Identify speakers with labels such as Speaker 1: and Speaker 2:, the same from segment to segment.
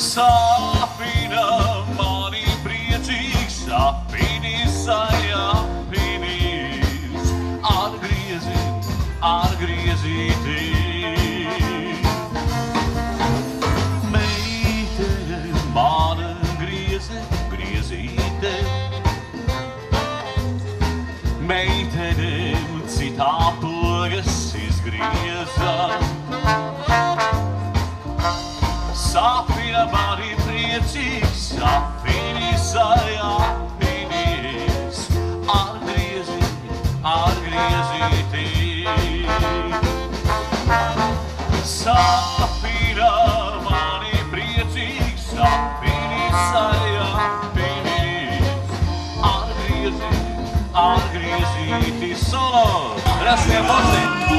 Speaker 1: Sāpina mani priecīgs, apīnīs, apīnīs, atgriezīti. Meitene, mana griezīte, meitene, citā pogas izgrieza. Sāpina mani priecīgs, apīnīs, apīnīs, atgriezīti. Sāpina mani priecīgs, apīnīs, apīnīs, atgriezīti. Solo! Grazie a voi!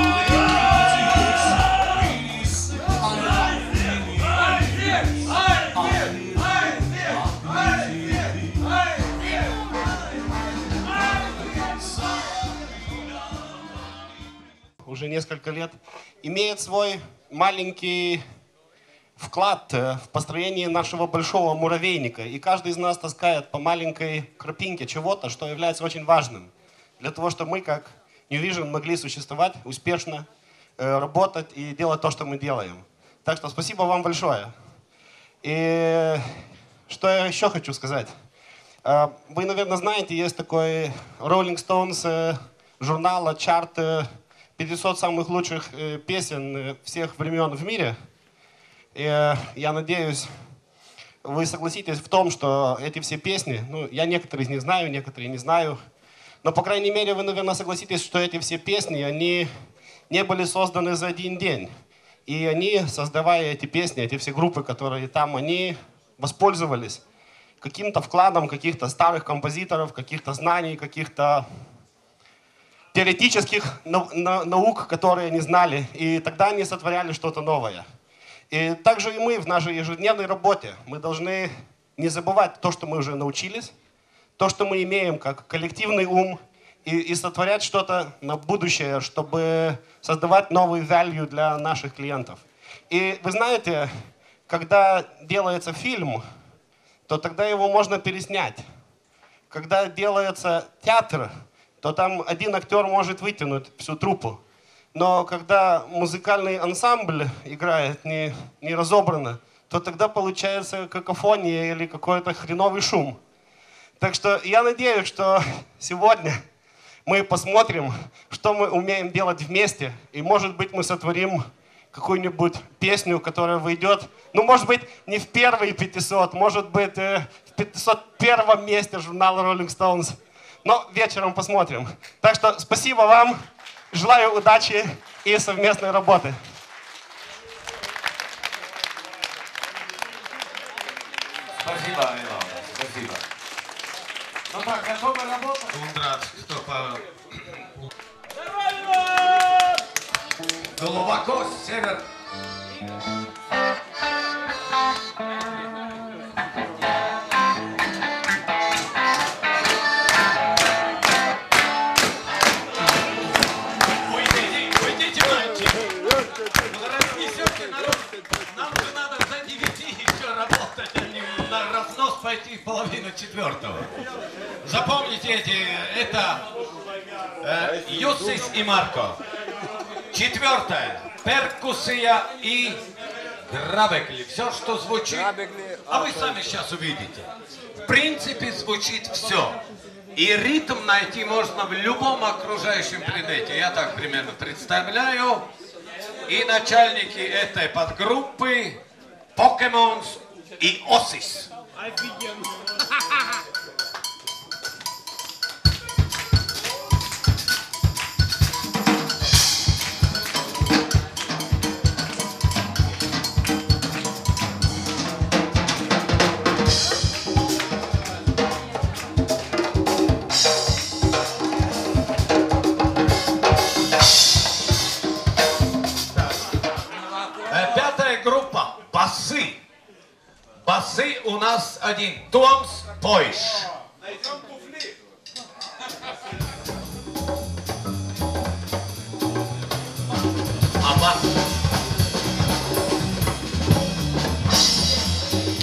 Speaker 2: Уже несколько лет, имеет свой маленький вклад в построение нашего большого муравейника. И каждый из нас таскает по маленькой крупинке чего-то, что является очень важным. Для того, чтобы мы, как New Vision, могли существовать, успешно работать и делать то, что мы делаем. Так что спасибо вам большое. И что я еще хочу сказать. Вы, наверное, знаете, есть такой Rolling Stones журнала, чарт 500 самых лучших песен всех времен в мире. И я надеюсь, вы согласитесь в том, что эти все песни, ну, я некоторые из них знаю, некоторые не знаю, но, по крайней мере, вы, наверное, согласитесь, что эти все песни, они не были созданы за один день. И они, создавая эти песни, эти все группы, которые там, они воспользовались каким-то вкладом каких-то старых композиторов, каких-то знаний, каких-то теоретических наук, которые они знали, и тогда они сотворяли что-то новое. И также и мы в нашей ежедневной работе, мы должны не забывать то, что мы уже научились, то, что мы имеем как коллективный ум, и сотворять что-то на будущее, чтобы создавать новый value для наших клиентов. И вы знаете, когда делается фильм, то тогда его можно переснять. Когда делается театр, то там один актер может вытянуть всю труппу. Но когда музыкальный ансамбль играет не разобранно, то тогда получается какофония или какой-то хреновый шум. Так что я надеюсь, что сегодня мы посмотрим, что мы умеем делать вместе. И, может быть, мы сотворим какую-нибудь песню, которая выйдет, ну, может быть, не в первые 500, может быть, в 501 месте журнала Rolling Stones. Но вечером посмотрим. Так что спасибо вам, желаю удачи и совместной работы.
Speaker 3: Спасибо, Илона, спасибо. Ну так, готовы работать?
Speaker 4: Ундрат, кто по...
Speaker 3: Глубоко с севера.
Speaker 4: Уйдите, мальчик! Разнесете народ. Нам же надо до 9 еще работать, а не на разнос пойти в половину 4. Запомните это Юссис и Марко. 4. Перкуссия и грабекли. Все, что звучит. А вы сами сейчас увидите. В принципе, звучит все. И ритм найти можно в любом окружающем предмете. Я так примерно представляю. И начальники этой подгруппы Покемонс и Осис. Офигенно. Группа басы. Басы у нас один. Томс Пойш. А бас?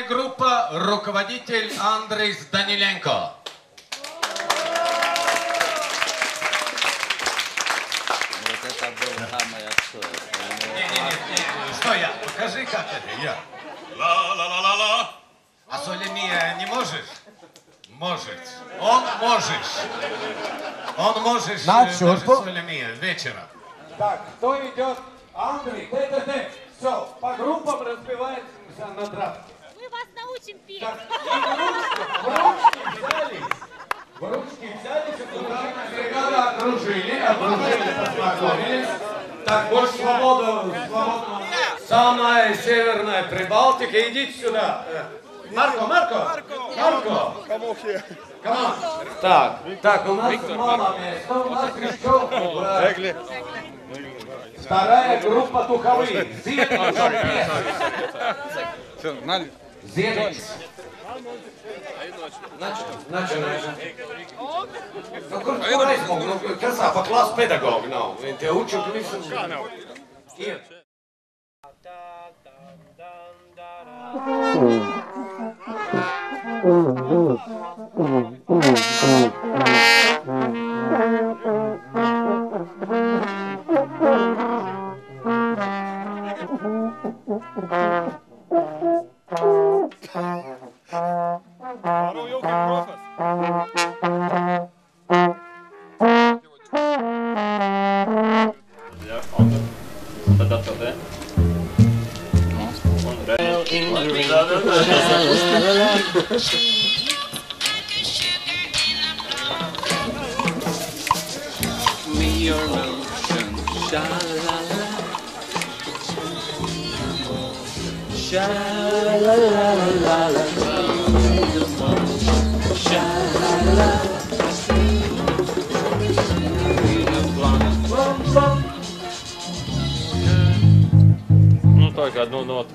Speaker 4: группа, руководитель Андрей Даниленко.
Speaker 5: Вот это был самое отстой.
Speaker 4: Не, что я? Покажи, как это, я.
Speaker 1: Ла-ла-ла-ла-ла.
Speaker 4: А солемия не можешь? Может. Он может. Он может даже солемия вечером.
Speaker 6: Так, кто идет? Андрей, ты. Все, по группам разбиваемся на драфт.
Speaker 7: Мы вас научим петь.
Speaker 6: Так, в ручки взялись, ударная бригада окружили, познакомились. Так, больше свободного. Самая северная Прибалтика, идите сюда. Марко. Команд. Так, у нас мало места, у нас еще вторая группа духовых. Зенец. Начинается. Ну, красава, класс педагог, ну, te uču mislim.
Speaker 8: Ну только одну ноту.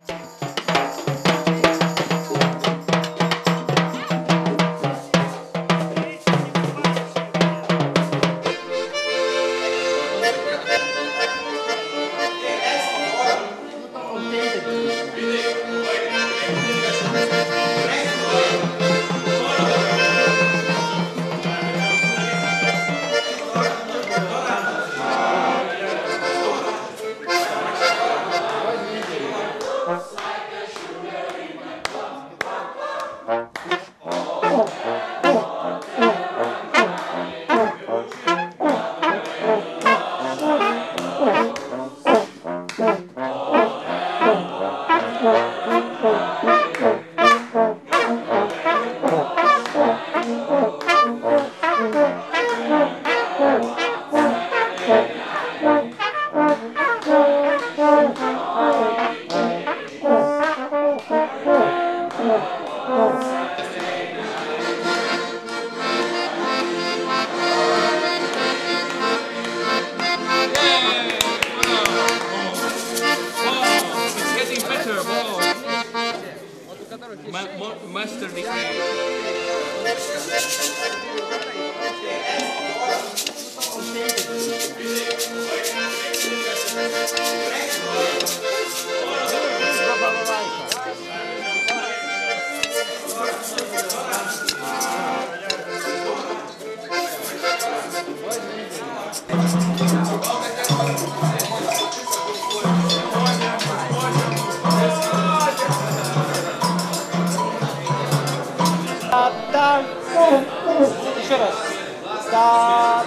Speaker 6: Еще раз. Да.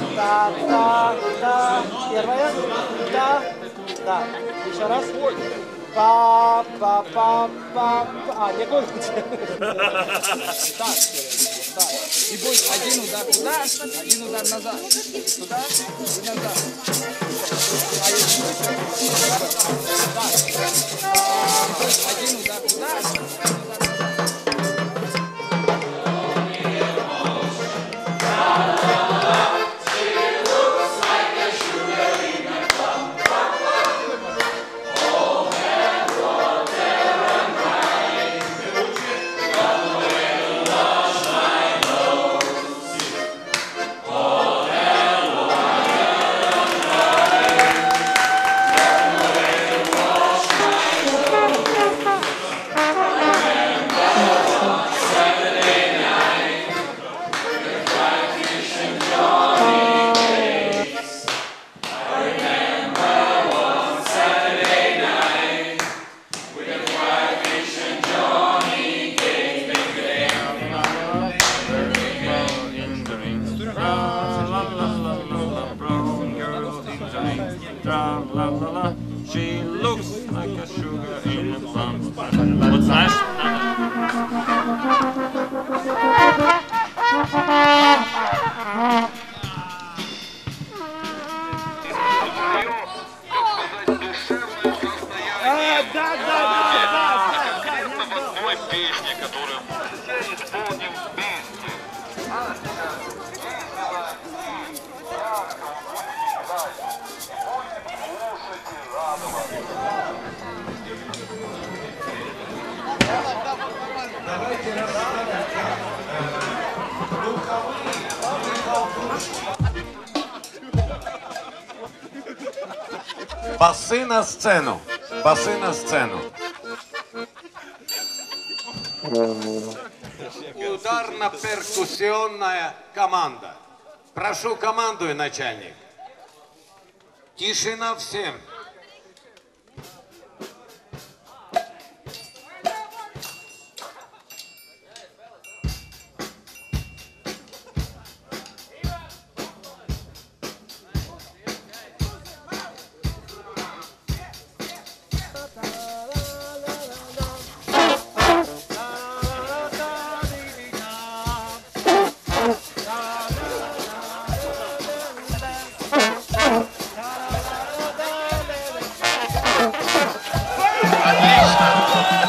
Speaker 6: Первая. Да. Еще раз. Па. А, не гоните. Так.
Speaker 5: И будет один удар туда, один удар назад. Туда и назад. А если один удар туда, один удар назад.
Speaker 8: like a sugar in a plum. Вот знаешь,
Speaker 1: песни, которую мы исполним вместе.
Speaker 3: Басы на сцену. Басы на сцену. Ударно-перкуссионная команда. Прошу, командуй, начальник. Тишина всем.
Speaker 1: Отлично!